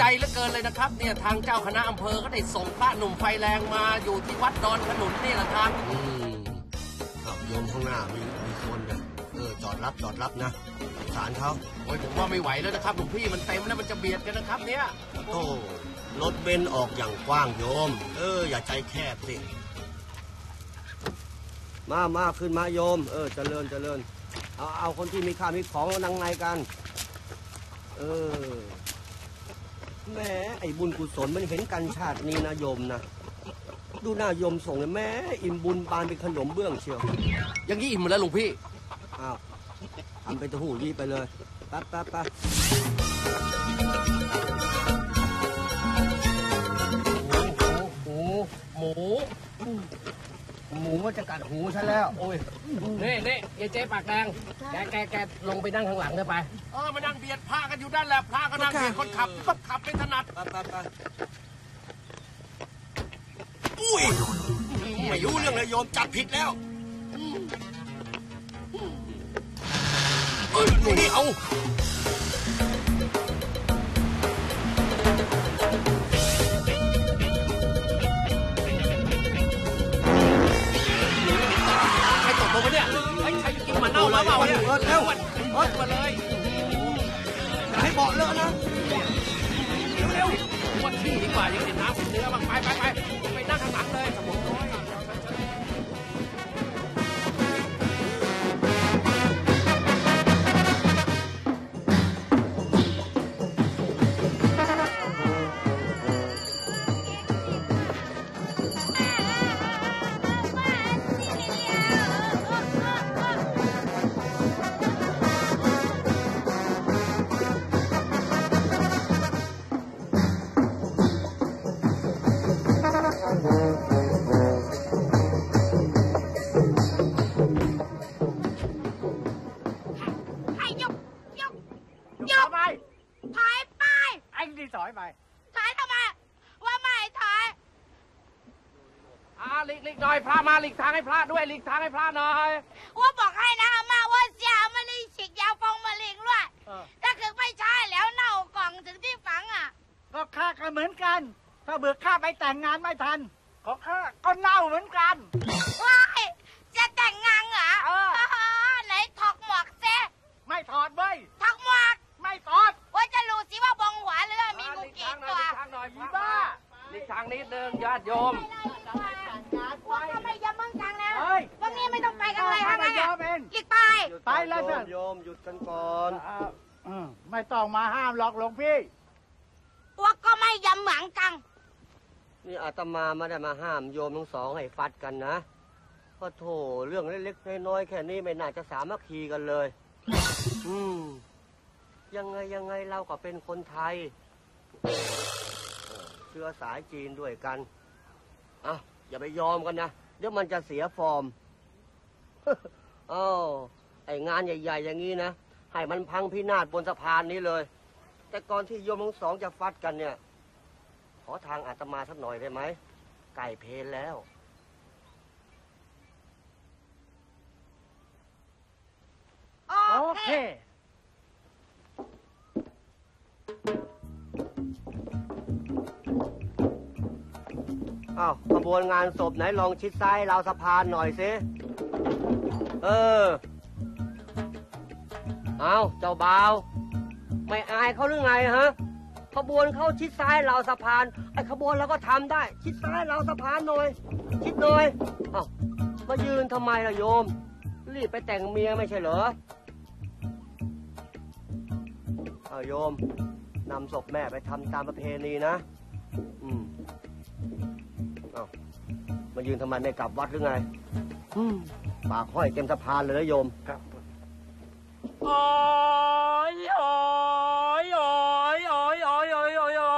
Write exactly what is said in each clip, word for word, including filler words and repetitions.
ใจเหลือเกินเลยนะครับเนี่ยทางเจ้าคณะอำเภอก็ได้ส่งพระหนุ่มไฟแรงมาอยู่ที่วัดดอนขนุนนี่แหละครับอืมครับโยมข้างหน้ามีมีคนเนี่ยเออจอดรับจอดรับนะสารเขาโอ้ยผมว่าไม่ไหวแล้วนะครับหลวงพี่มันเต็มแล้วมันจะเบียดกันนะครับเนี่ยโอ้รถเบนซ์ออกอย่างกว้างโยมเอออย่าใจแคบสิมามาขึ้นมาโยมเออเจริญเจริญเอาเอาคนที่มีข้ามีของนั่งในกันเออแม่ไอ้บุญกุศลมันเห็นกันชาตินี้นะโยมนะดูหน้าโยมส่งเลยแม่อิ่มบุญปานเป็นขนมเบื้องเชียวอย่างนี้อิ่มแล้วหลวงพี่อ้าวทำเป็นตะหูยี่ไปเลยปั๊บปั๊บปั๊บหมูหมูหมูมันจะกัดหูฉันแล้วโอ้ยนี่นี่เอเจ๊ปากแดงแกแกแกลงไปนั่งข้างหลังเถอะไปเออมานั่งเบียดพระกันอยู่ด้านแหละพระก็นั่งเบียดคนขับก็ขับไม่ถนัดไปไปไปอุ้ยไม่รู้เรื่องเลยโยมจับผิดแล้วเอ้ยนี่เอาใครตกลงไปเนี่ยไอ้ใครกินมันเน่ามาเปล่าเนี่ยเออเร็วเออมาเลยให้เบาะเลอะนะเร็วๆวันที่ดีกว่ายังเห็นน้ำเห็นเนื้อบ้างไปไปไปไปนั่งข้างหลังเลยสมุนน้อยหลีกหลีกหน่อยพระมาหลีกทางให้พระด้วยหลีกทางให้พระหน่อยว่าบอกให้นะอาม่าว่าเสียมะลิฉีกยาฟองมะเร็งด้วยถ้าคือไม่ใช่แล้วเน่ากล่องถึงที่ฝังอ่ะก็ข้าก็เหมือนกันถ้าเบิกข้าไปแต่งงานไม่ทันของข้าก็เน่าเหมือนกันว้ายจะแต่งงานเหรอเออไหนถอดหมวกเซ่ไม่ถอดเว้ยถอดหมวกไม่ถอดว่าจะรู้สิว่าบองหัวหรือมีงูกี่ตัวหลีกทางหน่อยพี่บ้าหลีกทางนิดนึงญาติโยมว่าทำไมยอมมึงจังนะวันนี้ไม่ต้องไปกันเลยทำไมอ่ะหลีกไปไปแล้วเถอะโยมหยุดกันก่อนไม่ต้องมาห้ามหรอกหลวงพี่ว่าก็ไม่ยอมเหมือนกันนี่อาตมาไม่ได้มาห้ามโยมทั้งสองให้ฟัดกันนะเพราะโถเรื่องเล็กๆน้อยๆแค่นี้ไม่น่าจะสามัคคีกันเลยอืมยังไงยังไงเราก็เป็นคนไทยเชื้อสายจีนด้วยกันอ่ะอย่าไปยอมกันนะเดี๋ยวมันจะเสียฟอร์มอ้าวไอ้งานใหญ่ๆอย่างนี้นะให้มันพังพินาศบนสะพานนี้เลยแต่ก่อนที่โยมทั้งสองจะฟัดกันเนี่ยขอทางอาตมาสักหน่อยได้ไหมไก่เพลแล้วโอเคอ้าวขบวนงานศพไหนลองชิดซ้ายราวสะพานหน่อยสิเออเอาเจ้าบ่าวไม่อายเขาหรือไงฮะขบวนเข้าชิดซ้ายราวสะพานไอ้ขบวนเราก็ทำได้ชิดซ้ายราวสะพานหน่อยชิดหน่อยอ้าวมายืนทำไมล่ะโยมรีบไปแต่งเมียไม่ใช่เหรอเอาโยมนำศพแม่ไปทำตามประเพณีนะอืมเอามายืนทำไมไม่กลับวัดหรือไงปากห้อยเต็มสะพานเลยนะโยมครับโอ้ยโอ้ยโอ้ยโอ้ยโอ้ยโอ้ยโอ้ยโอ้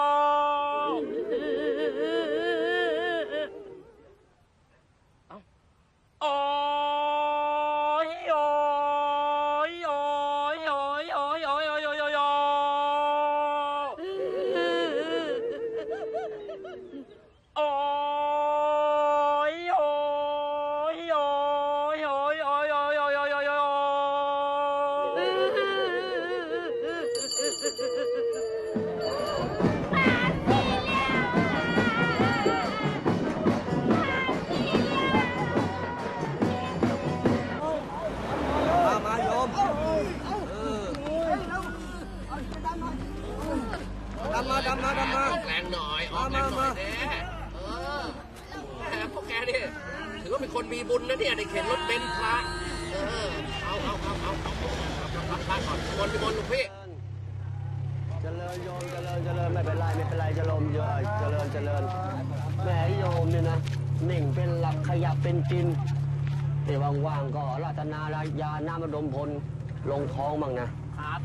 นะเนี่ยได้เข็นรถเบนซ์พระเออเอาเอาเอาเอาเอารับพระก่อนบนบนหลวงพี่เจริญโยมเจริญเจริญไม่เป็นไรไม่เป็นไรเจริญเยอะเจริญเจริญแม่โยมเนี่ยนะนิ่งเป็นหลักขยับเป็นจินแต่ว่างๆก็รัตนายาน้ำระดมพลลงท้องมั่งนะครับ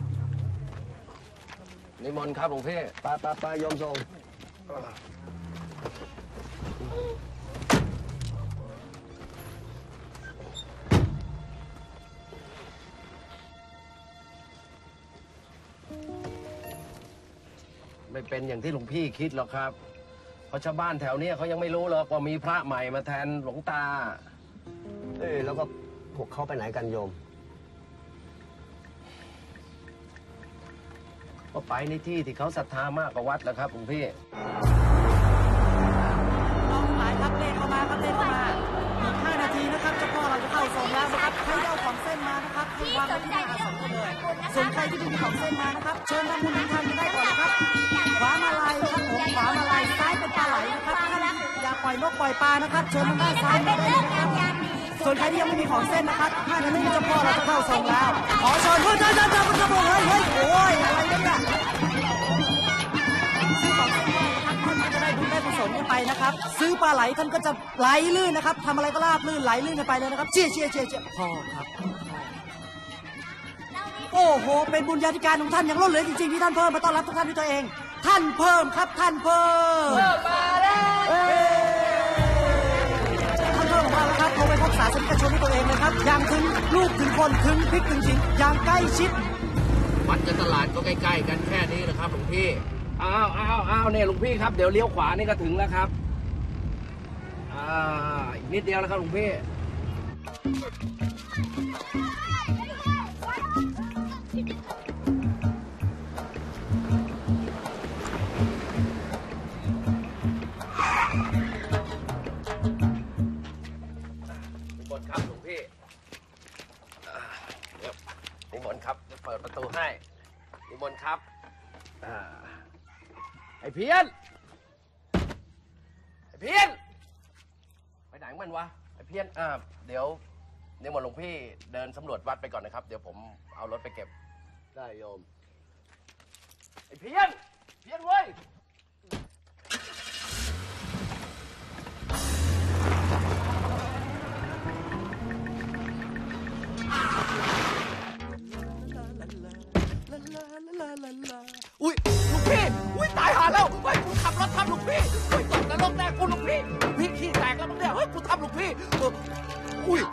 นิมนต์ครับหลวงพี่ไปไปไปโยมทรงไม่เป็นอย่างที่หลวงพี่คิดหรอกครับเพราะชาวบ้านแถวนี้เขายังไม่รู้หรอกว่ามีพระใหม่มาแทนหลวงตาเอ้แล้วก็พวกเขาไปไหนกันโยมก็ไปในที่ที่เขาศรัทธามากกว่าวัดแล้วครับหลวงพี่น้องหลายครับเล่นเข้ามาครับเล่นเข้ามาอีกห้านาทีนะครับเจ้าพ่อเราจะเข้าส่งแล้วนะครับใครเอาของเส้นมานะครับให้วางไว้ที่หน้าอาสมกันเลยส่วนใครที่มีของเส้นมานะครับเชิญทำบุญทำได้ก่อนนะครับขวามาลายครับผมขวามาลายซ้ายเป็นปลาไหลนะครับท่านอย่าปล่อยนกปล่อยปลานะครับเชิญทางด้านซ้ายมาได้เลยนะครับส่วนใครที่ยังไม่มีของเส้นนะครับห้านาทีเจ้าพ่อเราจะเข้าส่งแล้วขอเชิญเฮ้ยเฮ้ยเฮ้ยเฮ้ยเฮ้ยเฮ้ยโอ้ยอะไรเนี่ยซื้อของเส้นมานะครับท่านก็จะได้บุญได้กุศลกันไปนะครับซื้อปลาไหลท่านก็จะไหลลื่นนะครับทำอะไรก็ราบลื่นไหลลื่นกันไปเลยนะครับเชี่ยเชี่ยเชี่ยเชี่ยพ่อครับโอ้โหเป็นบุญญาธิการของท่านอย่างล้นเหลือจริงๆที่ท่านเพิ่มมาต้อนรับทุกท่านด้วยตัวเองท่านเพิ่มครับท่านเพิ่มมาแล้วท่านเพิ่มมาแล้วครับโทรไปพบศาสนิกชนด้วยตัวเองเลยครับอย่างถึงลูกถึงคนถึงพริกถึงขิงอย่างใกล้ชิดวัดกับตลาดก็ใกล้ๆกันแค่นี้นะครับหลวงพี่อ้าวอ้าวอ้าวเนี่ยหลวงพี่ครับเดี๋ยวเลี้ยวขวานี่ก็ถึงแล้วครับอ่าอีกนิดเดียวแล้วครับหลวงพี่นิมนต์ครับหลวงพี่นิมนต์ครับเปิดประตูให้นิมนต์ครับไอ้เพี้ยนไอ้เพี้ยนไปไหนมันวะไอ้เพี้ยนอ่าเดี๋ยวนิมนต์หลวงพี่เดินสำรวจวัดไปก่อนนะครับเดี๋ยวผมเอารถไปเก็บได้โยมไอ้เพี้ยนเพี้ยนเว้ยอุ้ยลูกพี่อุ้ยตายหาแล้วเฮ้ยกูขับรถทับลูกพี่เฮ้ยตกนรกแน่กูลูกพี่ลูกพี่ขี้แตกแล้วมึงเนี่ยเฮ้ยกูทับลูกพี่อุ้ย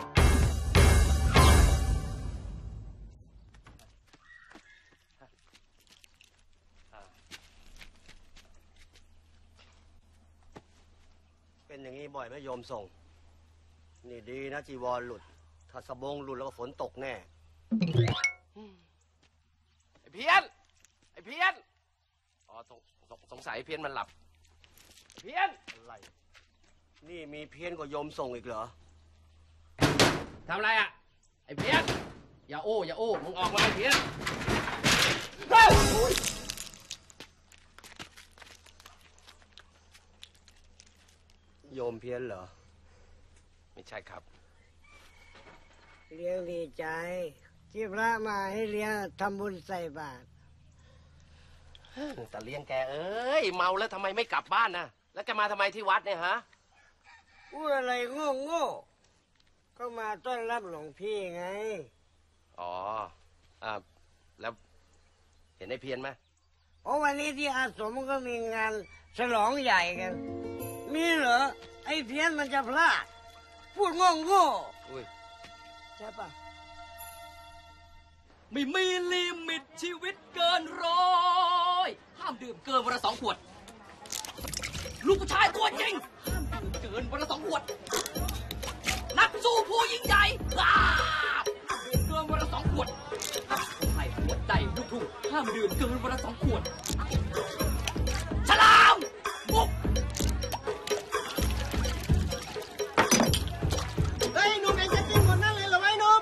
เป็นอย่างนี้บ่อยไหมโยมส่งนี่ดีนะจีวรหลุดถ้าสบงหลุดแล้วก็ฝนตกแน่ไอ้เพี้ยนไอ้เพี้ยนอ๋อสงสงสัยเพี้ยนมันหลับเพี้ยนอะไรนี่มีเพี้ยนกว่าโยมส่งอีกเหรอทำอะไรอ่ะไอ้เพี้ยนอย่าโอ้อย่าโอ้มึงออกมาไอ้เพี้ยนโยมเพี้ยนเหรอไม่ใช่ครับเลี้ยงดีใจที่พระมาให้เลี้ยงทำบุญใส่บาตรแต่เลี้ยงแกเอ้ยเมาแล้วทำไมไม่กลับบ้านนะแล้วแกมาทำไมที่วัดเนี่ยฮะพูดอะไรโง่โง่ก็มาต้อนรับหลวงพี่ไงอ๋ออ่าแล้วเห็นไอ้เพี้ยนไหมโอ้วันนี้ที่อาสมก็มีงานฉลองใหญ่กันมีเหรอไอ้เพี้ยนมันจะพลาดพูดโง่โง่อุ้ยใช่ปะไม่มีลิมิตชีวิตเกินร้อยห้ามดื่มเกินวันละสองขวดลูกผู้ชายตัวจริงห้ามดื่มเกินวันละสองขวดนักสู้ผู้ยิ่งใหญ่ห้ามดื่มเกินวันละสองขวดใครหัวใจลูกทุ่งห้ามดื่มเกินวันละสองขวดฉลามบุกเฮ้ยหนุ่มเองจะกินหมดนั่นเลยเหรอไอ้หนุ่ม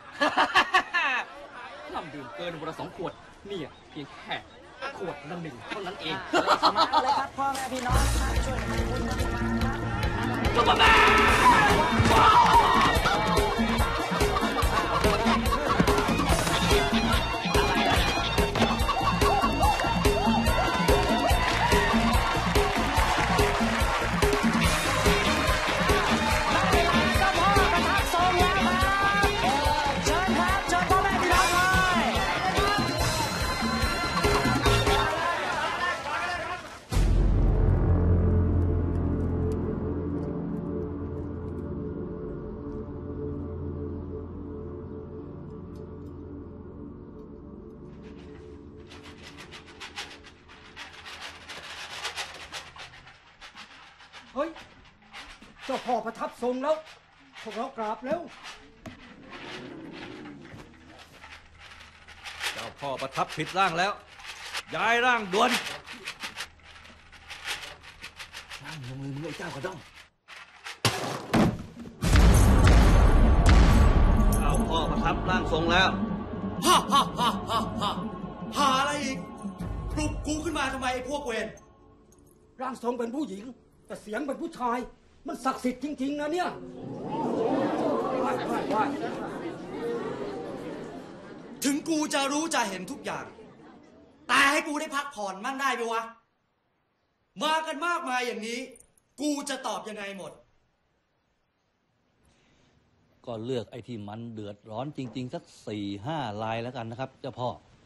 ห้ามดื่มเกินวันละสองขวดเนี่ยเพียงแค่ขวดละหนึ่งเท่านั้นเองมาเลยครับพ่อแม่พี่น้องช่วยกันทำบุญกันมาครับซุปเปอร์แมนเฮ้ย เจ้าพ่อประทับทรงแล้ว พวกเรากราบแล้วเจ้าพ่อประทับผิดร่างแล้ว ย้ายร่างด่วนร่างลงมือมึงไอ้เจ้ากระด้องเจ้าพ่อประทับร่างทรงแล้วฮ่าฮ่าฮ่าฮ่าฮ่าหาอะไรอีกปลุกกูขึ้นมาทำไมไอ้พวกเวรร่างทรงเป็นผู้หญิง แต่เสียงเป็นผู้ชาย มันศักดิ์สิทธิ์จริงๆนะเนี่ยถึงกูจะรู้จะเห็นทุกอย่าง แต่ให้กูได้พักผ่อนมั่งได้ไหมวะ มากันมากมายอย่างนี้ กูจะตอบยังไงหมดก็เลือกไอ้ที่มันเดือดร้อนจริงๆสักสี่ห้าลายแล้วกันนะครับ เจ้าพ่อ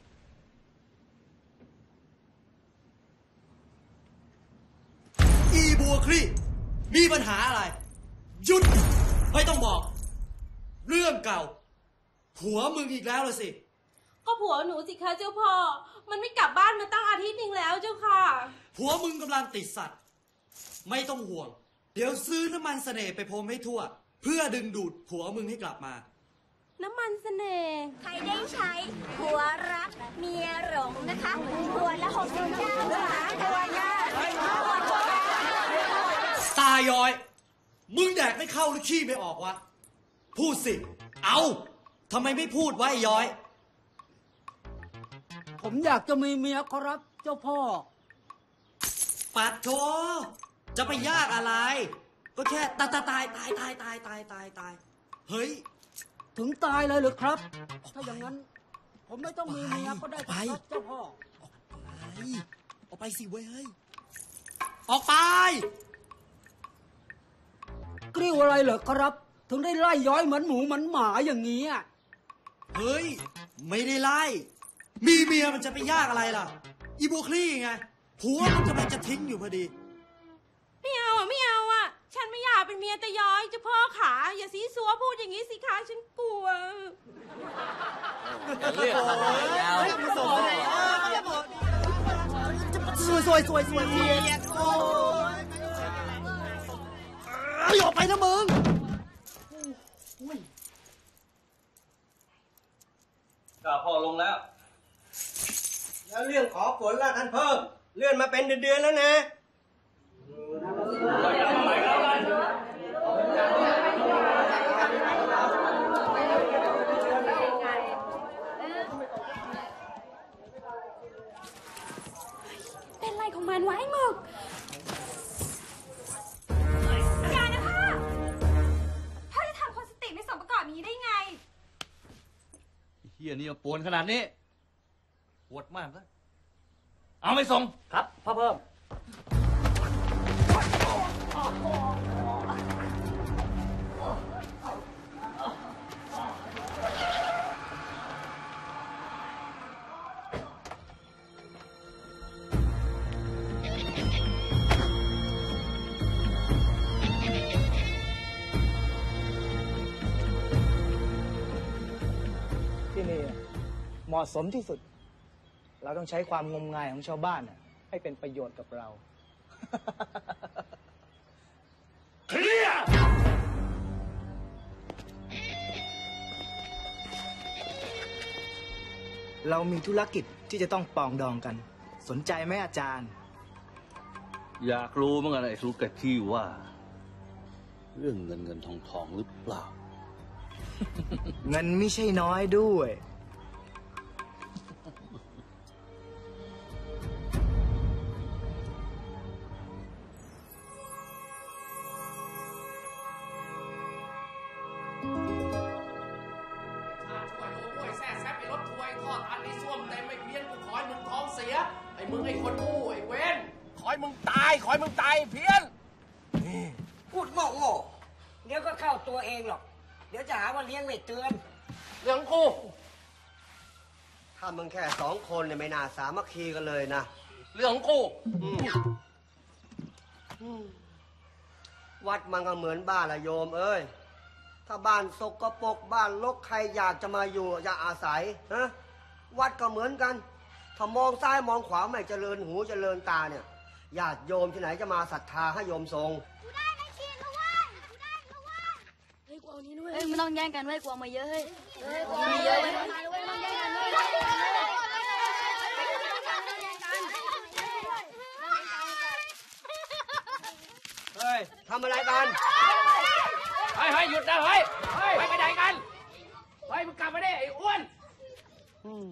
อีบัวคลี่มีปัญหาอะไร หยุด ไม่ต้องบอก เรื่องเก่า ผัวมึงอีกแล้วเลยสิก็ผัวหนูสิคะเจ้าพ่อ มันไม่กลับบ้านมาตั้งอาทิตย์หนึ่งแล้วเจ้าค่ะผัวมึงกำลังติดสัตว์ ไม่ต้องห่วง เดี๋ยวซื้อน้ำมันเสน่ห์ไปพรมให้ทั่ว เพื่อดึงดูดผัวมึงให้กลับมาน้ำมันเสน่ห์ใครได้ใช้ผัวรักเมียหลงนะคะผัวละหกสิบเก้าบาทตัวเนี้ยตายอย มึงแดกไม่เข้าหรือขี้ไม่ออกวะ พูดสิ เอาทำไมไม่พูดวะไอ้ย้อยผมอยากจะมีเมียครับเจ้าพ่อปัดโถจะไปยากอะไร ก็แค่ตายตายตายตายตายตายตายตายตายเฮ้ยถึงตายเลยหรือครับ ถ้าอย่างนั้น ผมไม่ต้องมีเมียก็ได้ครับเจ้าพ่อไปออกไปสิเว้ยเฮ้ย ออกไปกริ้วอะไรเหรอครับ ถึงได้ไล่ย้อยเหมือนหมูเหมือนหมาอย่างนี้อ่ะเฮ้ย ไม่ได้ไล่ มีเมียมันจะไปยากอะไรล่ะ อีโบคลี่ไง ผัวมันกำลังจะทิ้งอยู่พอดีไม่เอาอ่ะไม่เอาอ่ะ ฉันไม่อยากเป็นเมียตะย้อยเจ้าพ่อขาอย่าซีซัวพูดอย่างนี้สิคะฉันกลัวเรียกอะไรแล้วสวยสวยสวยสวยเอ้ยออกไปนะมึงเจ้าพ่อลงแล้วแล้วเรื่องขอฝนล่ะท่านเพิ่ม เลื่อนมาเป็นเดือนๆแล้วนะเป็นไรของมันไวะไอ้หมึกอย่านะคะพ่อจะทำคนสติไม่สมประกอบอย่างนี้ได้ไงเฮียนี่มาปวนขนาดนี้ปวดมากเลยเอาไม่ส่งครับพ่อเพิ่มที่นี่เหมาะสมที่สุด เราต้องใช้ความงมงายของชาวบ้านให้เป็นประโยชน์กับเราเคลียร์เรามีธุรกิจที่จะต้องปองดองกัน สนใจไหมอาจารย์อยากรู้เหมือนกันไอ้สุกที่ว่า เรื่องเงินเงินทองทองหรือเปล่าเงินไม่ใช่น้อยด้วยข้อตันไอ้ส้วมเต็มไอ้เพี้ยนกูขอให้มึงท้องเสียไอ้มึงไอ้คนกู้ไอ้เว้นขอให้มึงตายขอให้มึงตายไอ้เพี้ยนพูดโง่โง่เดี๋ยวก็เข้าตัวเองหรอก เดี๋ยวจะหาว่าเลี้ยงไม่เตือนเรื่องกูถ้ามึงแค่สองคนเนี่ยไม่น่าสามัคคีกันเลยนะเรื่องกูอืมอืมวัดมันก็เหมือนบ้านละโยมเอ้ย ถ้าบ้านสกปรกบ้านรกใครอยากจะมาอยู่อยากอาศัยฮะวัดก็เหมือนกัน ถ้ามองซ้ายมองขวาไม่เจริญหูเจริญตาเนี่ยญาติโยมที่ไหนจะมาศรัทธาให้โยมทรงกูได้นะชีนเว้ยกูได้นะเว้ยเฮ้ยกูเอานี้ด้วยเฮ้ยไม่ต้องแย่งกันเว้ยกูเอามาเยอะเฮ้ยเฮ้ยกูเอามาเยอะเว้ยไม่ต้องแย่งกันเว้ยเฮ้ยทำอะไรกันเฮ้ยเฮ้ยหยุดนะเฮ้ยเฮ้ยไปไหนกันเฮ้ยมึงกลับมาดิไอ้อ้วนอืม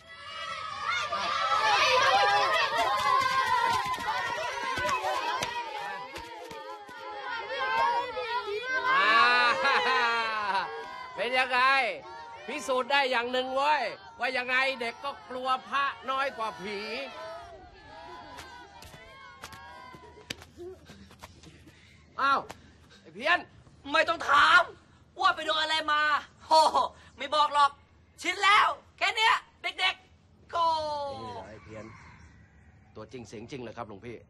อ่าเป็นยังไงพิสูจน์ได้อย่างหนึ่งเว้ยว่ายังไงเด็กก็กลัวพระน้อยกว่าผีอ้าวไอ้เพี้ยนไม่ต้องถามว่าไปโดนอะไรมาโอ้ไม่บอกหรอก ชินแล้ว แค่เนี้ยเด็กๆ ก็นี่เหรอไอ้เพี้ยนตัวจริงเสียงจริงเลยครับหลวงพี่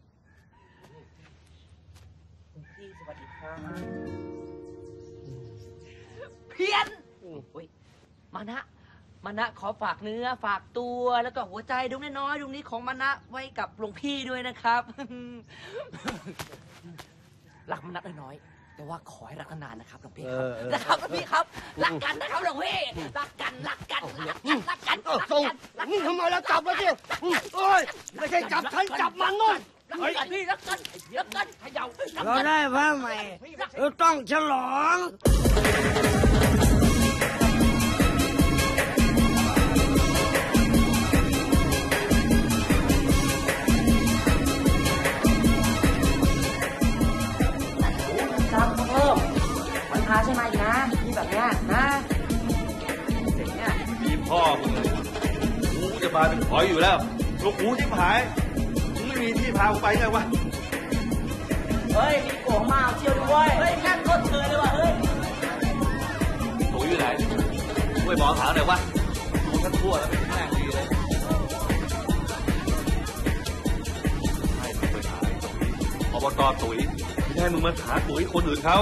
พี่สวัสดีครับเพี้ยนโอ้ยมานะมานะขอฝากเนื้อฝากตัวแล้วก็หัวใจดวงน้อยๆดวงนี้ของมานะไว้กับหลวงพี่ด้วยนะครับ รักมานะน้อยๆแต่ว่าขอให้รักนานๆนะครับหลวงพี่ครับนะครับหลวงพี่ครับรักกันนะครับหลวงพี่รักกันรักกันรักกันรักกันเออทรงนี่ทำไมแล้วจับมาสิโอ้ยไม่ใช่จับฉันจับมันนู่นรักกันพี่รักกันรักกันเขย่ารักเรากันได้พระใหม่เราต้องฉลองครับเพิ่มวันพาใช่ไหมนะนี่แบบเนี้ยนะเด็กเนี่ยมีพ่อมึงเลยกูจะมาเป็นขอยอยู่แล้วลูกหูที่หายมึงไม่มีที่พากูไปไงวะเฮ้ยมีโกงมาเที่ยวด้วยเฮ้ยแค่โคตรเชิญเลยว่ะเฮ้ยตัวอยู่ไหนช่วยบอกถามหน่อยวะกูทั้งทั่วแล้วเป็นแม่งดีเลยให้มึงไปหาไอ้ตุ๋ยอบตตุ๋ยไม่ให้มึงมาหาตุ๋ยคนอื่นเขา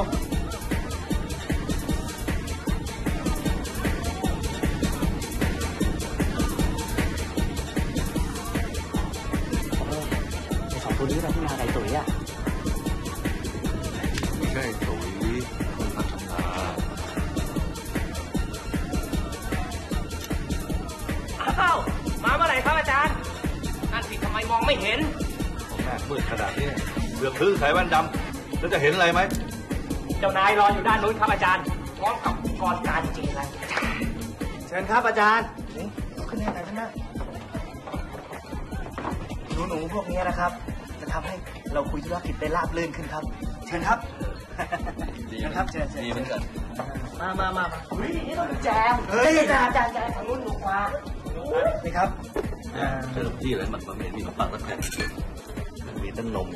สองคนนี้เราที่มาไก่ตุ๋ยอ่ะไม่ใช่ตุ๋ยมันพัฒนาอ้าวมาเมื่อไหร่ครับอาจารย์นั่นสิทำไมมองไม่เห็นของแม่มืดขนาดนี้เบือกพื้นใส่แว่นดำแล้วจะเห็นอะไรไหมเจ้านายรออยู่ด้านนู้นครับอาจารย์พร้อมกับกรการจริงอะไรเชิญครับอาจารย์นี่ขึ้นยังไงขึ้นนะหนูๆพวกนี้นะครับ จะทำให้เราคุยธุรกิจได้ราบรื่นขึ้นครับ เชิญครับดีเชิญครับเชิญเชิญดีเหมือนกันมามามามาเฮ้ยนี่ต้องแจมเฮ้ยแจมแจมแจมทางนู้นหนุกกว่านี่ครับอ่าเริ่มที่เลยมันมันไม่มีขนมปังสักแผ่นมันมีแต่นม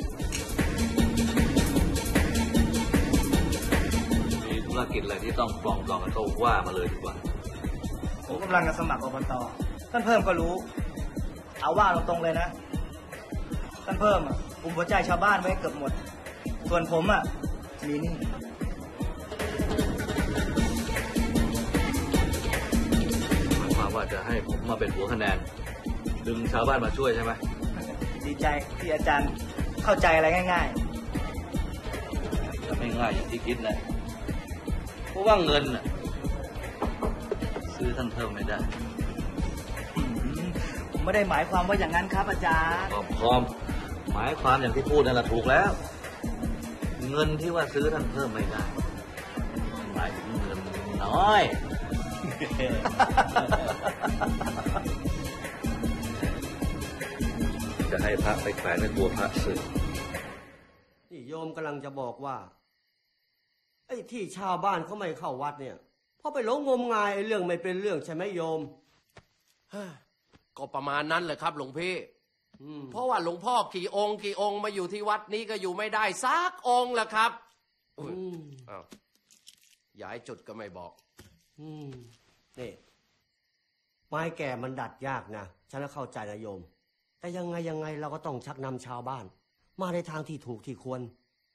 มีธุรกิจอะไรที่ต้องปลองดองกันก็ว่ามาเลยดีกว่าผมกำลังจะสมัครอบตท่านเพิ่มก็รู้ เอาว่าตรงๆเลยนะ ท่านเพิ่มอ่ะอุ้มหัวใจชาวบ้านไว้เกือบหมด ส่วนผมอ่ะมีหนี่หมายความว่าจะให้ผมมาเป็นหัวคะแนน ดึงชาวบ้านมาช่วยใช่ไหมดีใจที่อาจารย์เข้าใจอะไรง่ายจะไม่ง่ายอย่างที่คิดนะ เพราะว่าเงินน่ะซื้อท่านเพิ่มไม่ได้ๆอืมผมไม่ได้หมายความว่าอย่างนั้นครับ อาจารย์พร้อมพร้อมหมายความอย่างที่พูดนั่นแหละถูกแล้ว เงินที่ว่าซื้อท่านเพิ่มไม่ได้หมายถึงเงินน้อย จะให้พระไปแขวนในตัวพระสึกนี่โยมกำลังจะบอกว่าไอ้ที่ชาวบ้านเขาไม่เข้าวัดเนี่ยเพราะไปหลงงมงายไอ้เรื่องไม่เป็นเรื่องใช่ไหมโยมก็ประมาณนั้นแหละครับหลวงพี่อืมเพราะว่าหลวงพ่อกี่องค์กี่องค์มาอยู่ที่วัดนี้ก็อยู่ไม่ได้สักองค์ละครับอืมอ้าวย้ายจุดก็ไม่บอกอืมนี่ไม้แก่มันดัดยากนะฉันก็เข้าใจนะโยม แต่ยังไงยังไงเราก็ต้องชักนำชาวบ้าน มาในทางที่ถูกที่ควร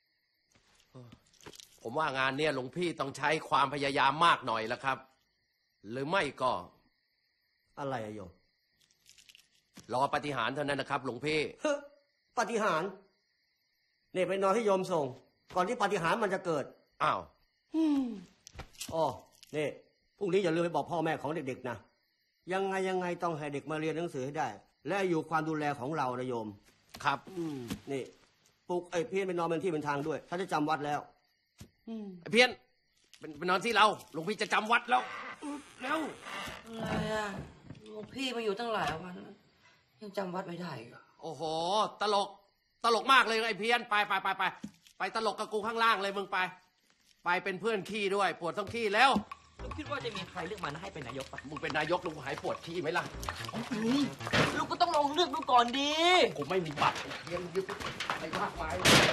ผมว่างานเนี้ยหลวงพี่ต้องใช้ความพยายามมากหน่อยละครับ หรือไม่ก็อะไรอะโยมรอปาฏิหาริย์เท่านั้นนะครับ หลวงพี่เฮ้อปาฏิหาริย์เนี่ยไปนอนให้โยมส่ง ก่อนที่ปาฏิหาริย์มันจะเกิดอ้าวอ๋อนี่พรุ่งนี้อย่าลืมไปบอกพ่อแม่ของเด็กๆนะยังไงยังไงต้องให้เด็กมาเรียนหนังสือให้ได้ และอยู่ความดูแลของเรานะโยมครับอืมนี่ปลุกไอ้เพี้ยนไปนอนเป็นที่เป็นทางด้วยถ้าจะจำวัดแล้วไอ้เพี้ยนเป็นเป็นนอนที่เราหลวงพี่จะจำวัดแล้วเร็วอะไรอ่ะหลวงพี่มาอยู่ตั้งหลายวันแล้วยังจำวัดไม่ได้อีกเหรอโอ้โห ตลก ตลกมากเลยไอ้เพี้ยนไปไปไปไปไปตลกกับกูข้างล่างเลยมึงไป ไปเป็นเพื่อนขี้ด้วย ปวดต้องขี้แล้วลูกคิดว่าจะมีใครเลือกมันให้เป็นนายกปะมึงเป็นนายกลุงหายปวดขี้ไหมล่ะลูกก็ต้องลองเลือกดูก่อนดีกูไม่มีบัตรเพี้ยนยึดไปมากไป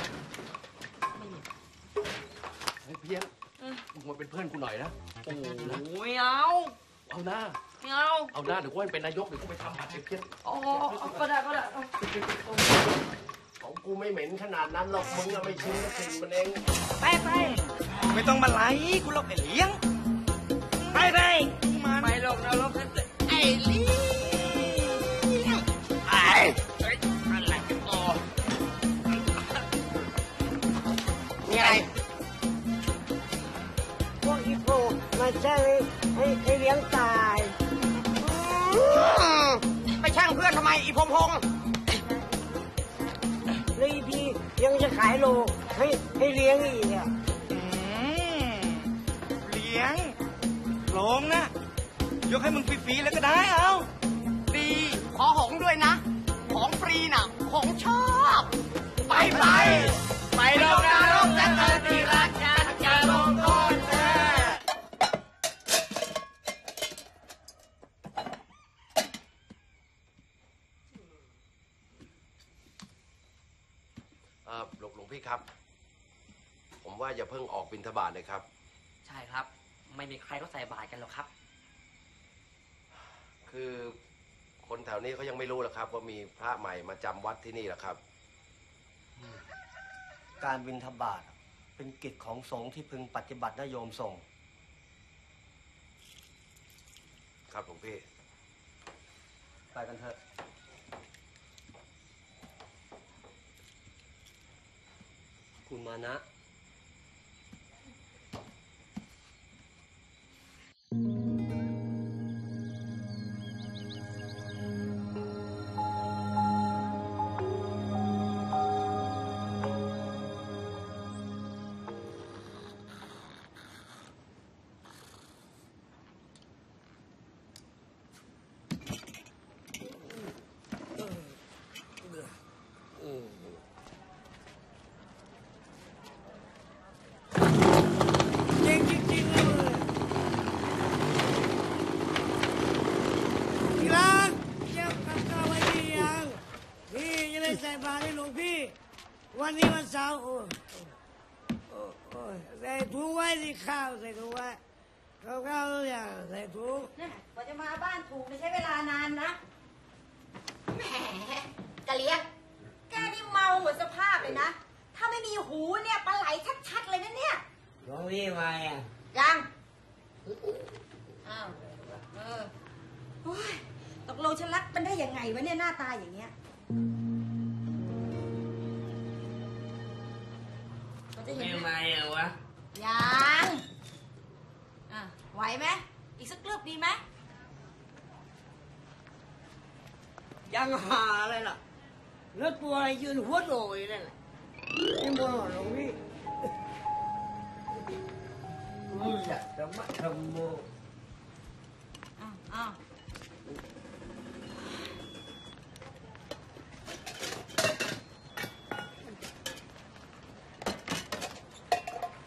ไอ้เพี้ยนมึงมาเป็นเพื่อนกูหน่อยนะโอ้โหไม่เอาเอาหน้าไม่เอาเอาหน้าเดี๋ยวกูให้เป็นนายกเดี๋ยวกูไปทำบัตรไอ้เพี้ยนอ๋อก็ได้ก็ได้ของกูไม่เหม็นขนาดนั้นหรอกมึงอะไม่ชินกับกลิ่นมันเองไปไปไม่ต้องมาไล่กูหรอกไอ้เลี้ยง ไปไปไปลงนรกไอ้เลี้ยงไอ้เฮ้ยอะไรกันต่อมีอะไรพวกอีโปมาใช่ให้ให้เลี้ยงตายไปช่างเพื่อนทำไมอีพงพงเลยพี่ยังจะขายโลให้ให้เลี้ยงอีกอ่ะเลี้ยงลงนะยกให้มึงฟรีๆแล้วก็ได้เอาดีขอหงด้วยนะ ของฟรีน่ะของชอบไปไปไปลงนรกจะเกิดที่รักจะจะลงโทษแท้เออหลวงหลวงพี่ครับ ผมว่าอย่าเพิ่งออกบิณฑบาตเลยครับใช่ครับ ไม่มีใครเขาใส่บาตรกันหรอกครับคือคนแถวนี้เขายังไม่รู้หรอกครับ ว่ามีพระใหม่มาจำวัดที่นี่หรอกครับการบิณฑบาตเป็นกิจของสงฆ์ที่พึงปฏิบัตินะโยมส่งครับหลวงพี่ไปกันเถอะ คุณมานะเจ๊งจริงๆเลยที่รักเก็บกับข้าวไว้ดียังพี่จะได้ใส่บาตรให้หลวงพี่ วันนี้วันเสาร์โอ้ยโอ้ยโอ้ยใส่ถุงไว้สิข้าวใส่ถุงไว้ข้าวข้าวทุกอย่างใส่ถุงกว่าจะมาบ้านถูกใช้เวลานานนะแหมกะเลียงแกนี่เมาหมดสภาพเลยนะ ถ้าไม่มีหูเนี่ยปลาไหลชัดๆเลยนะเนี่ยหลวงพี่มาอ่ะยังอ้าวเออโอ้ยตกลงฉันรักมันได้ยังไงวะเนี่ยหน้าตาอย่างเงี้ยเขาจะเห็นไม่ไหมมาเหรอวะยังอ่ะไหวไหมอีกสักกลึบดีไหมยังหาอะไรล่ะแล้วตัวอะไรยืนหัวโดยนั่นแหละนี่มองหลวงพี่มึงอยากจะมาทำโมอ้าวอ้าว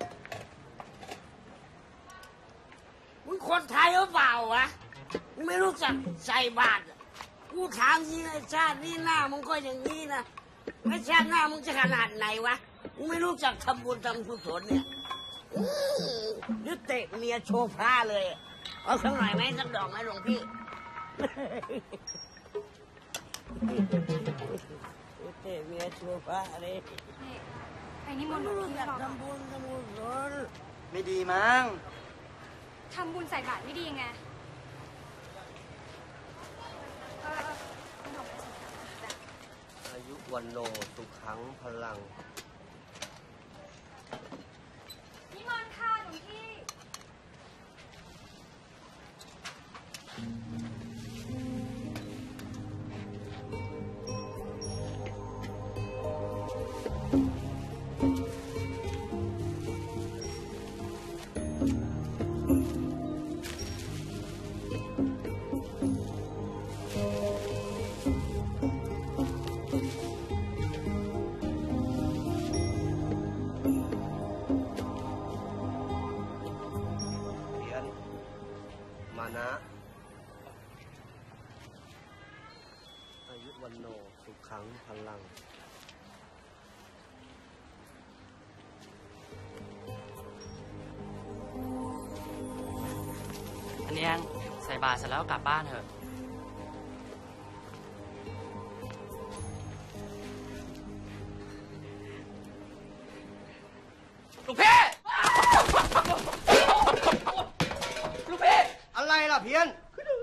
มึงคนไทยหรือเปล่าวะมึงไม่รู้รู้จักใส่บาตรกูถามจริงไอ้ชาตินี้หน้ามึงก็อย่างนี้นะไอ้ชาติหน้ามึงจะขนาดไหนวะมึงไม่รู้จักทำบุญทำกุศลเนี่ยนึกเตะเมียโชว์ผ้าเลยเอาสักหน่อยไหมสักดอกไหมหลวงพี่เตะเมียโชว์ผ้าเลยไปนิมนต์หลไม่วงรู้พี่จักบอกทำบุญทำกุศลไม่ดีมั้งทำบุญใส่บาตรไม่ดีไงเออเอออายุวันโนสุขังพลังนิมนต์ค่ะหลวงพี่เพียนมานะ อายุวันโนสุขังพลังอันนี้ยังใส่บาตรเสร็จแล้วกลับบ้านเถอะลูกพี่ลูกพี่อะไรล่ะเพียน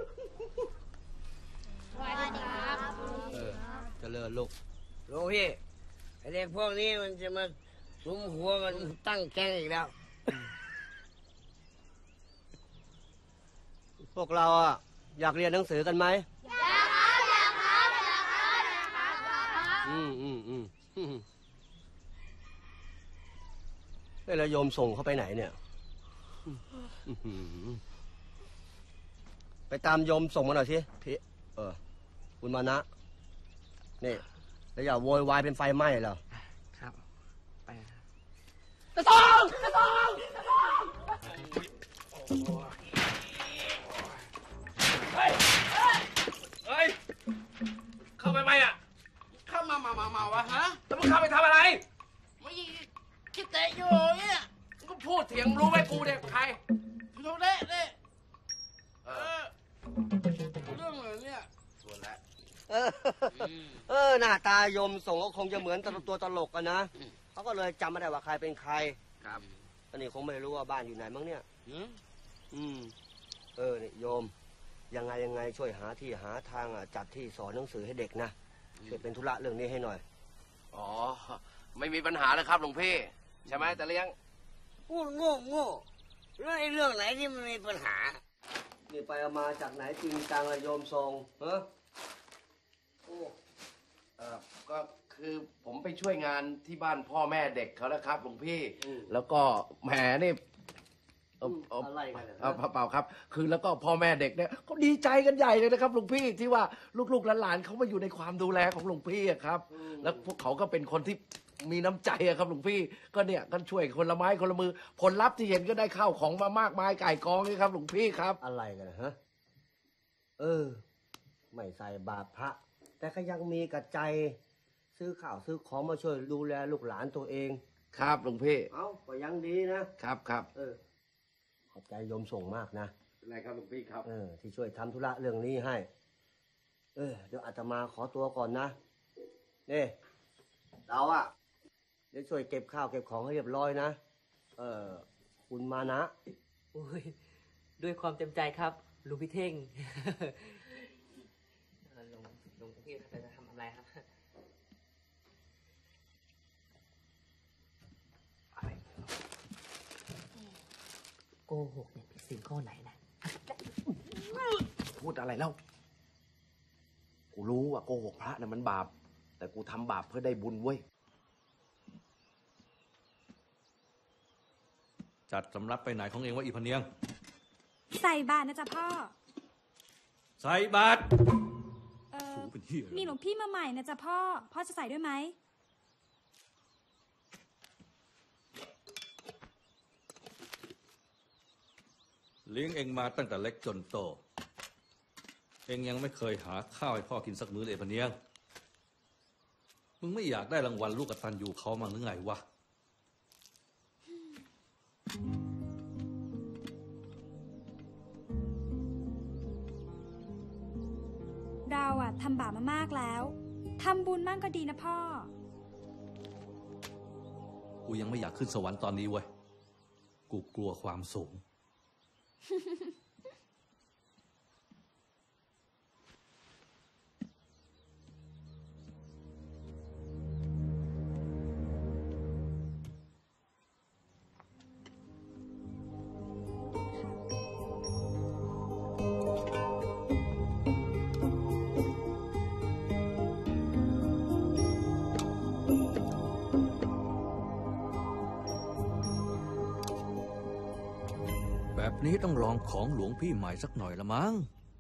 สวัสดีครับเออเจริญลูกหลวงพี่ไอเด็กพวกนี้มันจะมาสุมหัวกันตั้งแก๊งอีกแล้วพวกเราอ่ะอยากเรียนหนังสือกันไหมอยากครับอยากครับอยากครับอยากครับอืมอืมอืมเฮ้ยแล้วโยมส่งเขาไปไหนเนี่ยอื้อหือไปตามโยมส่งมาหน่อยสิพี่เออคุณมานะนี่แล้วอย่าโวยวายเป็นไฟไหม้แล้วครับไปตะทองตะทองตะทองเฮ้ยเฮ้ยเข้าไปไหมอ่ะเข้ามาเมาเมาเมาวะฮะแล้วมึงเข้าไปทำอะไรไม่คิดเตะอยู่เนี่ยมึงก็พูดเถียงรู้ไหมกูเนี่ยใครดูเละเละเออเรื่องอะไรเนี่ยส่วนแล้วเออเออหน้าตาโยมส่งก็คงจะเหมือนตัวตลกกันนะเขาก็เลยจำไม่ได้ว่าใครเป็นใครครับอันนี้คงไม่รู้ว่าบ้านอยู่ไหนมั้งเนี่ย อืม เออนี่โยม ยังไงยังไงช่วยหาที่หาทางอ่ะจัดที่สอนหนังสือให้เด็กนะช่วยเป็นธุระเรื่องนี้ให้หน่อยอ๋อ ไม่มีปัญหาเลยครับหลวงพี่ ใช่ไหมแต่เลี้ยงพูดโง่โง่แล้วไอ้เรื่องไหนที่มันมีปัญหานี่ไปเอามาจากไหนจริงจังอะโยมทรงเฮ้อโอ้เออก็คือผมไปช่วยงานที่บ้านพ่อแม่เด็กเขานะครับหลวงพี่ แล้วก็แหมนี่เออเอออะไรกันเนี่ยเอาเปล่าครับ คือแล้วก็พ่อแม่เด็กเนี่ยเขาดีใจกันใหญ่เลยนะครับหลวงพี่ที่ว่าลูกๆหลานๆเขามาอยู่ในความดูแลของหลวงพี่อะครับ แล้วพวกเขาก็เป็นคนที่มีน้ำใจอะครับหลวงพี่ ก็เนี่ยกันช่วยคนละไม้คนละมือ ผลลัพธ์ที่เห็นก็ได้ข้าวของมามากมายไก่กองนี่ครับหลวงพี่ครับอะไรกันนะฮะ เออ ไม่ใส่บาตรพระ แต่ก็ยังมีกระใจ ซื้อข้าวซื้อของมาช่วยดูแลลูกหลานตัวเองครับหลวงพี่เอ้าก็ยังดีนะครับครับเออ ขอบใจโยมส่งมากนะอะไรครับหลวงพี่ครับเออ ที่ช่วยทำธุระเรื่องนี้ให้ เออ เดี๋ยวอาตมาขอตัวก่อนนะ นี่ เราอะเดี๋ยวช่วยเก็บข้าวเก็บของให้เรียบร้อยนะ เออ คุณมานะโอ้ยด้วยความเต็มใจครับลุงพี่เท่ง เออลุงลุงพี่จะทำอะไรครับโกหกเนี่ยผิดศีลข้อไหนนะพูดอะไรแล้ว กูรู้ว่าโกหกพระน่ะมันบาป แต่กูทำบาปเพื่อได้บุญเว้ยจัดสำรับไปไหนของเองว่าอีพะเนียงใส่บาตรนะจ๊ะพ่อใส่บาตรเออโอ้เป็นเหี้ยอะไรมีหลวงพี่มาใหม่นะจ๊ะพ่อ พ่อจะใส่ด้วยไหมเลี้ยงเองมาตั้งแต่เล็กจนโตเองยังไม่เคยหาข้าวให้พ่อกินสักมื้อเลยปะเนียงมึงไม่อยากได้รางวัลลูกกตัญญูเขามาหรือไงวะเราอะทำบาปมามากแล้วทำบุญมั่งก็ดีนะพ่อกูยังไม่อยากขึ้นสวรรค์ตอนนี้เว้ยกูกลัวความสูง แบบนี้ต้องลองของหลวงพี่ใหม่สักหน่อยละมั้ง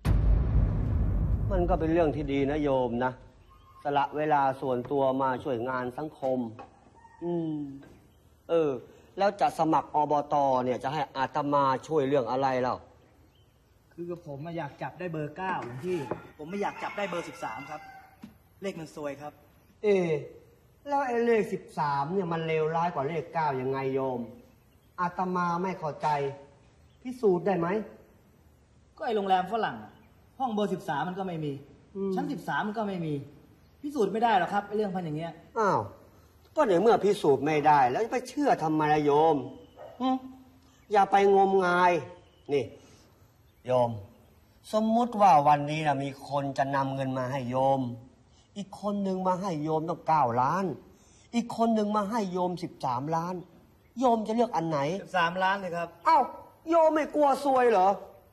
มันก็เป็นเรื่องที่ดีนะโยมนะสละเวลาส่วนตัวมาช่วยงานสังคม อืม เออ แล้วจะสมัครอบตเนี่ยจะให้อาตมาช่วยเรื่องอะไรเล่าคือผมอยากจับได้เบอร์เก้าหลวงพี่ ผมไม่อยากจับได้เบอร์สิบสามครับ เลขมันซวยครับเอแล้วไอ้เลขสิบสามเนี่ยมันเลวร้ายกว่าเลขเก้ายังไงโยม อาตมาไม่เข้าใจ พิสูจน์ได้ไหมก็ไอโรงแรมฝรั่งอะห้องเบอร์สิบสามมันก็ไม่มี ชั้นสิบสามมันก็ไม่มี พิสูจน์ไม่ได้หรอกครับไอเรื่องพันอย่างเงี้ยอ้าว ก็ในเมื่อพิสูจน์ไม่ได้ แล้วจะไปเชื่อทำไมล่ะโยมหึอย่าไปงมงาย นี่ โยม สมมุติว่าวันนี้นะมีคนจะนำเงินมาให้โยม อีกคนหนึ่งมาให้โยมต้องเก้าล้าน อีกคนหนึ่งมาให้โยมสิบสามล้าน โยมจะเลือกอันไหนสิบสามล้านเลยครับเอ้า โยมไม่กลัวซวยเหรอ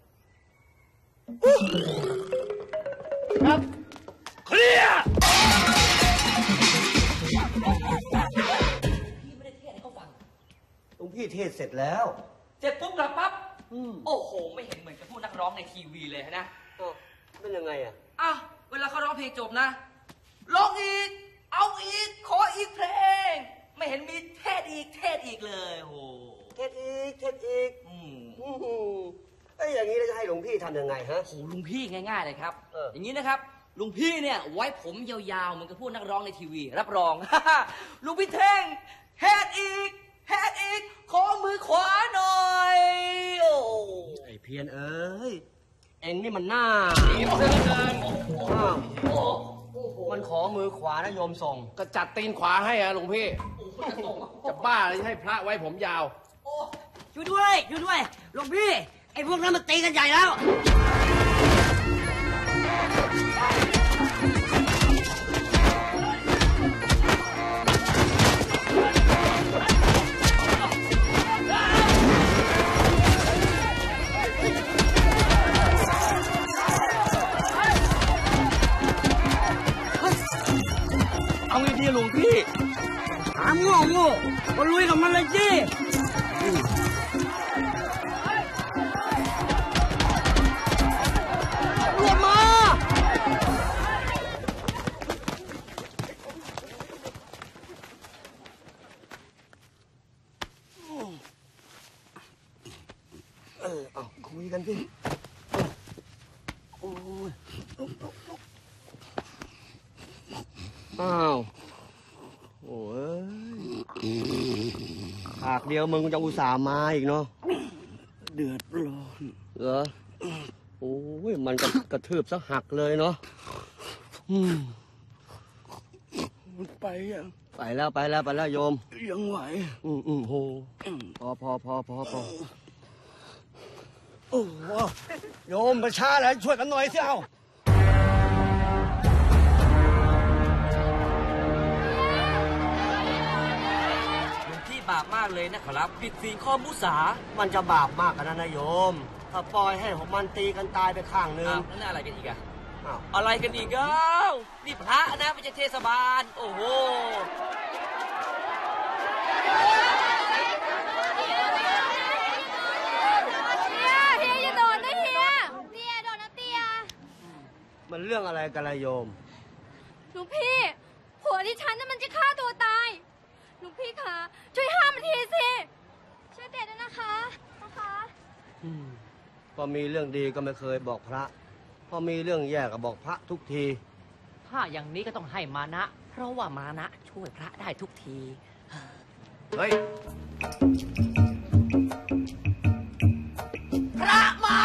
ครับเคลียร์หลวงพี่เทศเสร็จแล้วเสร็จปุ๊บกลับปั๊บอืมโอ้โห ไม่เห็นเหมือนกับพวกนักร้องในทีวีเลยนะเอ้าเป็นยังไงอ่ะอ่ะเวลาเขาร้องเพลงจบนะร้องอีก เอาอีก ขออีกเพลง ไม่เห็นมีเทศอีกเทศอีกเลยโอ้โหเทศอีก เทศอีกอืมอือหือเอ้ยอย่างนี้เราจะให้หลวงพี่ทำยังไงฮะโอ้โหลุงพี่ง่ายๆเลยครับเออออย่างนี้นะครับลุงพี่เนี่ยไว้ผมยาวๆเหมือนกับพวกนักร้องในทีวี รับรอง ลุงพี่เท่งแฮดอีกแฮดอีก ขอมือขวาหน่อยโอ้ไอ้เพียนเอ้ย เอ็งนี่มันหน้าดีมากเลยเกินอ้าวโอ้โหมันขอมือขวานะโยมส่งก็จัดตีนขวาให้อะหลวงพี่ จะบ้าเลยให้พระไว้ผมยาวช่วยด้วย ช่วยด้วย หลวงพี่ ไอ้พวกนั้นมันตีกันใหญ่แล้วเอาไงดีหลวงพี่ถามโง่โง่ก็ลุยกับมันเลยสิรวมมา เออ เอาคุยกันสิโอ้ยอ้าว โอ้ยปากเดียวมึงจะอุตส่าห์มาอีกเนาะเดือดร้อนเหรอ โอ้ย มันกระกระทืบสักหักเลยเนาะอืมมันไปยังไปแล้วไปแล้วไปแล้วโยมยังไหวอืมอืมโหพอพอพอพอพอโอ้โหโยมประชาแล้วช่วยกันหน่อยสิเอาลุงพี่บาปมากเลยนะครับผิดศีลข้อมุสามันจะบาปมากกันนะนะโยม ถ้าปล่อยให้ของมันตีกันตายไปข้างหนึ่งอ้าวแล้วนี่อะไรกันอีกอะอ้าวอะไรกันอีกอ้าวนี่พระนะไม่ใช่เทศบาล โอ้โหเฮียเฮียอย่าโดนนะเฮียเตียโดนนะเตียมันเรื่องอะไรกันละโยมหลวงพี่ผัวที่ฉันน่ะมันจะฆ่าตัวตายหลวงพี่คะช่วยห้ามมันทีสิช่วยเตียด้วยนะคะนะคะอืมพอมีเรื่องดีก็ไม่เคยบอกพระพอมีเรื่องแย่ก็บอกพระทุกทีถ้าอย่างนี้ก็ต้องให้มานะ เพราะว่ามานะช่วยพระได้ทุกทีเฮ้ยพระมา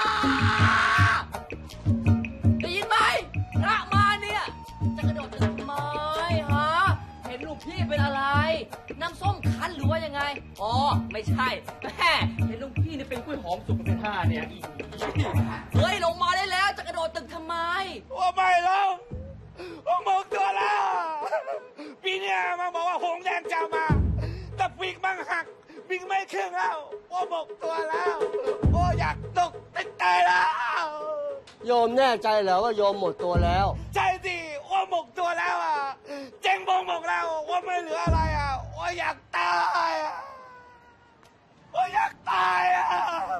ได้ยินไหมพระมาเนี่ยจะกระโดดทำไมฮะเห็นลูกพี่เป็นอะไรน้ำส้มคั้นหรือว่ายังไงอ๋อไม่ใช่แม่เห็นลูกพี่นี่เป็นกล้วยหอมสุกเป็นท่าเนี่ยเฮ้ยลงมาได้แล้วจะกระโดดตึกทำไมว่าไม่แล้วว่าหมกตัวแล้วปีเนี้ยมันบอกว่าหงแดงจะมาแต่ปีกมันหักปีกไม่ขึ้นแล้วว่าหมกตัวแล้วว่าอยากตกติดใจแล้วโยมแน่ใจเหรอว่าโยมหมดตัวแล้วใช่สิว่าหมกตัวแล้วอ่ะเจ๊งบงหมกแล้วว่าไม่เหลืออะไรอ่ะว่าอยากตายอ่ะว่าอยากตายอ่ะ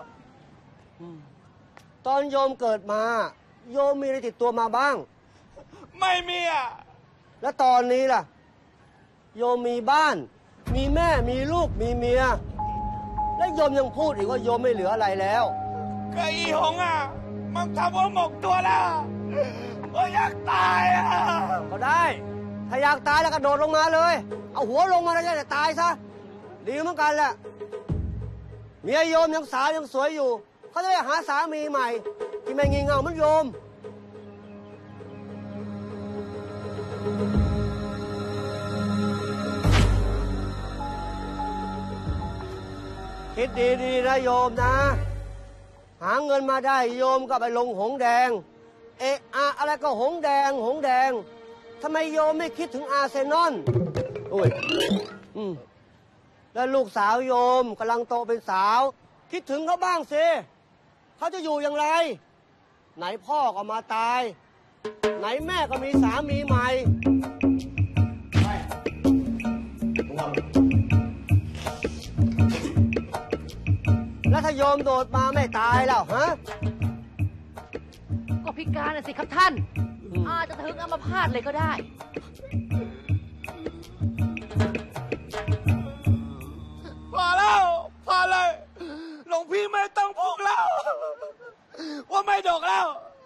ตอนโยมเกิดมาโยมมีอะไรติดตัวมาบ้างไม่มีอ่ะแล้วตอนนี้ล่ะโยมมีบ้าน มีแม่มีลูกมีเมียและโยมยังพูดอีกว่าโยมไม่เหลืออะไรแล้วก็อีหงอ่ะมันทำว่าหมกตัวแล้วว่าอยากตายอ่ะก็ได้ ถ้าอยากตายแล้วกระโดดลงมาเลย เอาหัวลงมาแล้วจะตายซะดีเหมือนกันแหละเมียโยมยังสาวยังสวยอยู่เขาจะได้หาสามีใหม่ ที่ไม่งี่เง่าเหมือนโยมคิดดีๆนะโยมนะ หาเงินมาได้โยมก็ไปลงหงแดง เอะอะอะไรก็หงแดงหงแดงทำไมโยมไม่คิดถึงอาร์เซนอลโอ้ยอืมแล้วลูกสาวโยมกำลังโตเป็นสาว คิดถึงเขาบ้างสิเขาจะอยู่อย่างไร ไหนพ่อก็มาตาย ไหนแม่ก็มีสามีใหม่แล้วถ้าโยมโดดมาไม่ตายแล้วฮะก็พิการน่ะสิครับท่านอาจจะถึงอัมพาตเลยก็ได้พอแล้วพอเลยหลวงพี่ไม่ต้องพูดแล้ว ว่าไม่ดกแล้ว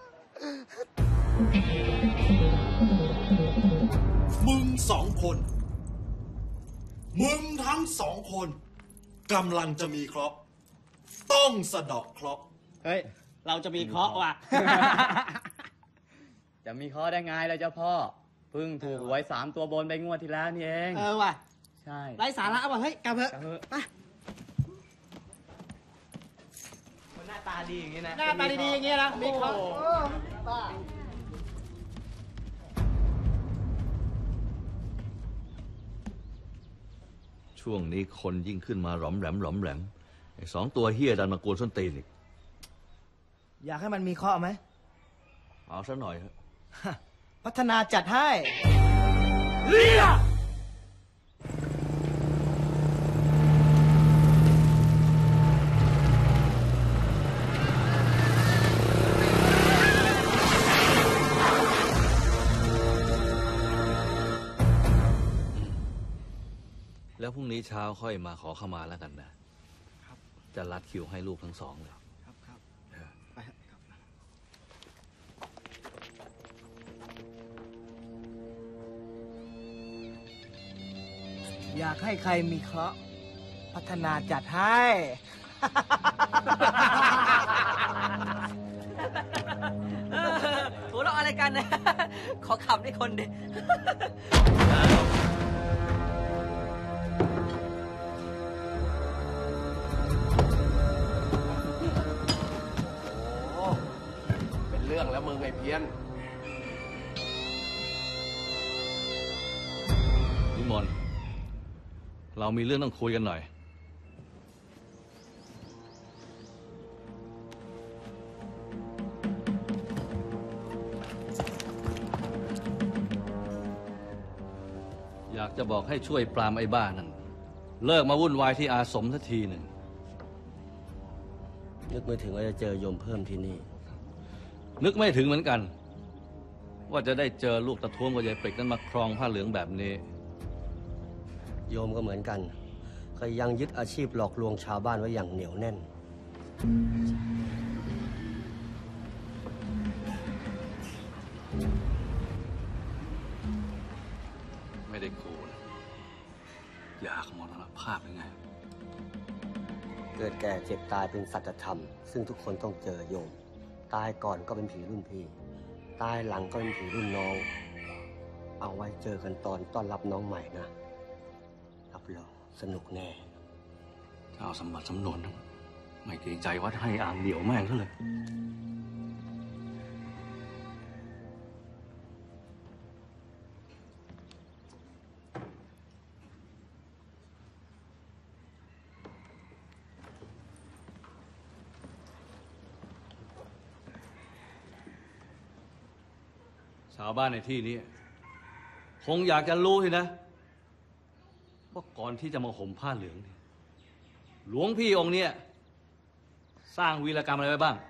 มึงสองคน มึงทั้งสองคนกำลังจะมีเคราะห์ต้องสะเดาะเคราะห์เฮ้ย เราจะมีเคราะห์ว่ะจะมีเคราะห์ได้ไงล่ะเจ้าพ่อเพิ่งถูกหวยสามตัวบนไปงวดที่แล้วนี่เองเออว่ะใช่ไร้สาระว่ะเฮ้ยกลับเถอะกลับเถอะไปคนหน้าตาดีอย่างนี้นะหน้าตาดีๆอย่างเงี้ยนะมีเคราะห์บ้าช่วงนี้คนยิ่งขึ้นมาหลอมแหลมหลอมแหลมไอ้สองตัวเฮียดันมากวนส้นตีนอีกอยากให้มันมีเคราะห์ไหมเอาซะหน่อยเถอะพัฒนาจัดให้เลียแล้วพรุ่งนี้เช้าค่อยมาขอเข้ามาแล้วกันนะจะรัดคิวให้ลูกทั้งสองเลยครับครับไปครับ อยากให้ใครมีเคราะห์พัฒนาจัดให้หัวเราะอะไรกันนะ ขอขำได้คนดิโอ้เป็นเรื่องแล้วมึงไอ้เพี้ยนนิมนต์เรามีเรื่องต้องคุยกันหน่อย อยากจะบอกให้ช่วยปรามไอ้บ้านั่นเลิกมาวุ่นวายที่อาสมสักทีหนึ่งนึกไม่ถึงว่าจะเจอโยมเพิ่มที่นี่นึกไม่ถึงเหมือนกัน ว่าจะได้เจอลูกตะท้วงกับยายปริกนั้นมาครองผ้าเหลืองแบบนี้โยมก็เหมือนกันก็ยังยึดอาชีพหลอกลวงชาวบ้านไว้อย่างเหนียวแน่นภาพยังไงเกิดแก่เจ็บตายเป็นสัจธรรมซึ่งทุกคนต้องเจอโยมตายก่อนก็เป็นผีรุ่นพี่ตายหลังก็เป็นผีรุ่นน้องเอาไว้เจอกันตอนต้อนรับน้องใหม่นะรับรองสนุกแน่เจ้าสมบัติสำนวนนะไม่เกรงใจวัดให้อ่างเดี่ยวแม่งซะเลยชาวบ้านในที่นี้คงอยากจะรู้สินะว่าก่อนที่จะมาห่มผ้าเหลืองเนี่ยหลวงพี่องค์เนี่ยสร้างวีรกรรมอะไรไว้บ้าง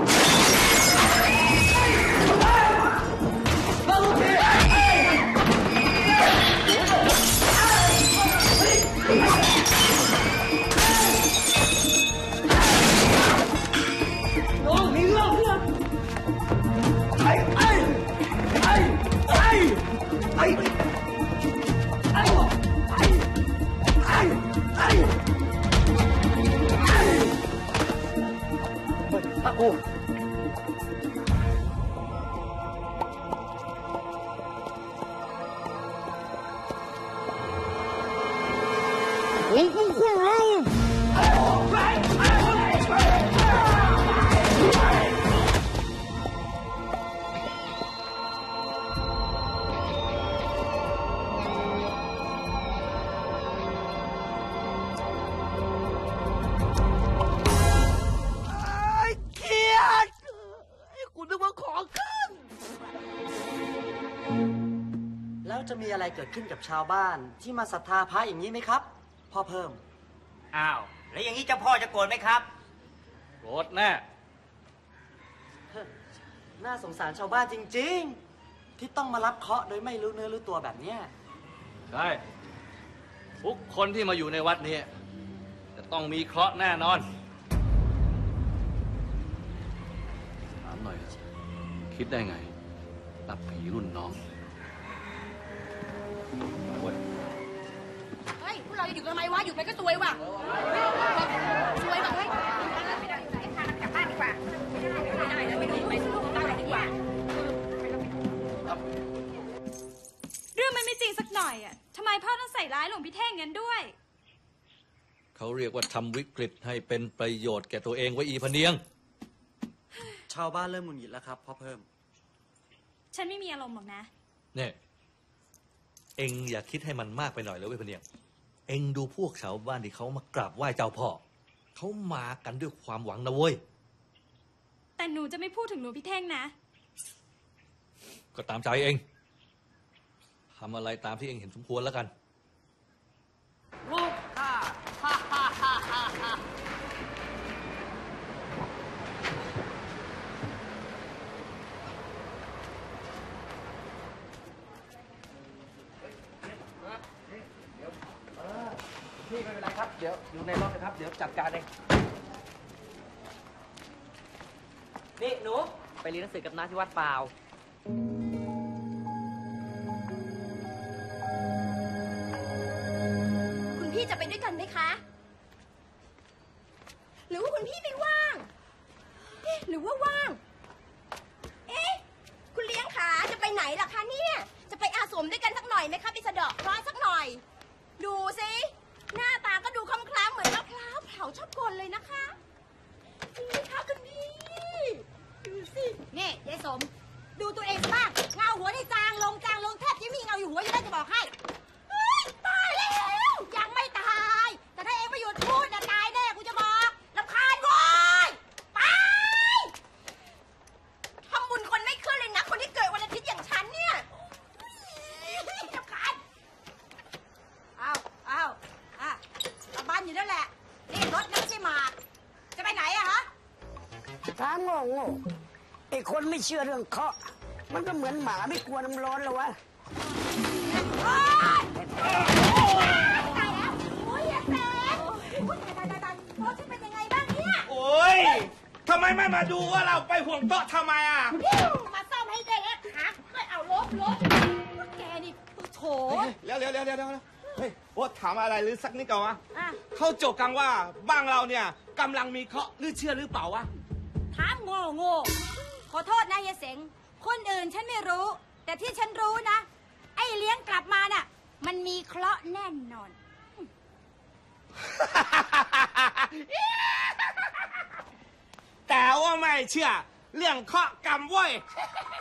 น้องมีเรื่องเนี่ยไอ้ไอ้ไอ้ไอ้ไอ้ไอ้ไอ้ไอ้ไอ้พระกู你你过来！ แล้วจะมีอะไรเกิดขึ้นกับชาวบ้านที่มาศรัทธาพระอย่างนี้ไหมครับพ่อเพิ่มอ้าว แล้วอย่างนี้เจ้าพ่อจะโกรธไหมครับโกรธแน่น่าสงสารชาวบ้านจริงๆ ที่ต้องมารับเคราะห์โดยไม่รู้เนื้อรู้ตัวแบบเนี้ยใช่ทุกคนที่มาอยู่ในวัดนี้จะต้องมีเคราะห์แน่นอนถามหน่อยคิดได้ไงรับผีรุ่นน้องเว้ยเฮ้ย พวกเราจะอยู่กันทำไมวะ อยู่ไปก็ซวยว่ะซวยว่ะเฮ้ยไม่ได้อยู่ไหนพากันกลับบ้านดีกว่าไม่ได้แล้วไปดูไปสนุกบ้านดีกว่าเรื่องมันไม่จริงสักหน่อยอ่ะทำไมพ่อต้องใส่ร้ายหลวงพี่เท่งงั้นด้วยเขาเรียกว่าทำวิกฤตให้เป็นประโยชน์แก่ตัวเองไว้อีพะเนียงชาวบ้านเริ่มหงุดหงิดแล้วครับพ่อเพิ่มฉันไม่มีอารมณ์หรอกนะเนี่ยเอ็งอย่าคิดให้มันมากไปหน่อยเลยเว้ยพะเนียงเอ็งดูพวกชาวบ้านที่เขามากราบไหว้เจ้าพ่อเขามากันด้วยความหวังนะเว้ยแต่หนูจะไม่พูดถึงหลวงพี่เท่งนะก็ตามใจเองทำอะไรตามที่เองเห็นสมควรแล้วกันลูกค่ะ ฮ่าฮ่าฮ่าฮ่าฮ่าพี่ไม่เป็นไรครับ เดี๋ยวอยู่ในรถนะครับ เดี๋ยวจัดการเองนี่หนู ไปเรียนหนังสือกับน้าที่วัดเปล่าคุณพี่จะไปด้วยกันไหมคะ หรือว่าคุณพี่ไม่ว่าง เอ๊ะ หรือว่าว่าง เอ๊ะ คุณเลี้ยงขาจะไปไหนล่ะคะเนี่ย จะไปอาสมด้วยกันสักหน่อยไหมคะไปสะเดาะเคราะห์สักหน่อย ดูสิ หน้าตาก็ดูคล้ำๆเหมือนมะพร้าวเผาชอบกลเลยนะคะจริงไหมคะคุณพี่ ดูสินี่ยายสม ดูตัวเองบ้างเงาหัวนี่จางลงจางลงแทบจะมีเงาอยู่หัวอยู่แล้วจะบอกให้เฮ้ยตายแล้วยังไม่ตาย แต่ถ้าเองไม่หยุดพูดจะตายแน่กูจะบอกรำคาญโว้ยไปทำบุญคนไม่ขึ้นเลยนะคนที่เกิดวันอาทิตย์อย่างฉันเนี่ยรำคาญอ้าวอ้าวอ่ะกลับบ้านอยู่นั่นแหละนี่รถนั่นไม่ใช่หมากจะไปไหนอะฮะถามโง่โง่ไอ้คนไม่เชื่อเรื่องเคราะห์มันก็เหมือนหมาไม่กลัวน้ำร้อนเลยวะโอ๊ยตายแล้วโอ๊ยอย่าแสงโอ๊ยตายตายตายรถฉันเป็นยังไงบ้างเนี่ยโอ้ยทำไมไม่มาดูว่าเราไปห่วงโต๊ะทำไมอ่ะมาซ่อมให้ได้แล้วขาไม่เอาลบลบแกนี่โถเร็วเร็วเร็วเร็วเร็วฮ้ยว่าถามอะไรหรือสักนิดก่อนวะอ่ะเขาโจกกันว่าบ้านเราเนี่ยกำลังมีเคราะห์หรือเชื่อหรือเปล่าวะถามโง่โง่ขอโทษนะเฮียเสงคนอื่นฉันไม่รู้ แต่ที่ฉันรู้นะ ไอ้เลี้ยงกลับมาน่ะ มันมีเคราะห์แน่นอนแต่ว่าไม่เชื่อเรื่องเคราะห์กรรมเว้ย